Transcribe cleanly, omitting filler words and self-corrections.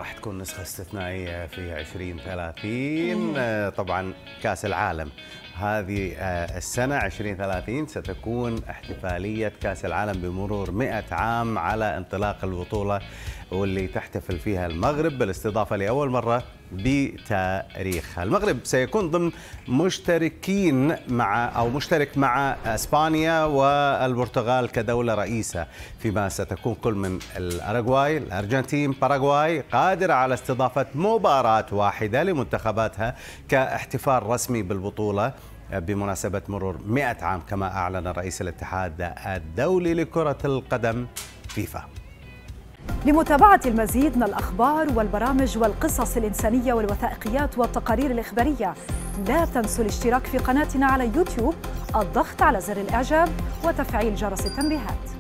راح تكون نسخة استثنائية في 2030. طبعا كأس العالم هذه السنة 2030 ستكون احتفالية كأس العالم بمرور 100 عام على انطلاق البطولة، واللي تحتفل فيها المغرب بالاستضافة لأول مرة بتاريخها. المغرب سيكون ضمن مشترك مع اسبانيا والبرتغال كدولة رئيسة، فيما ستكون كل من الأراغواي، الأرجنتين، باراغواي قادرة على استضافة مباراة واحدة لمنتخباتها كاحتفال رسمي بالبطولة بمناسبة مرور 100 عام، كما أعلن رئيس الاتحاد الدولي لكرة القدم فيفا. لمتابعة المزيد من الأخبار والبرامج والقصص الإنسانية والوثائقيات والتقارير الإخبارية، لا تنسوا الاشتراك في قناتنا على يوتيوب، الضغط على زر الإعجاب وتفعيل جرس التنبيهات.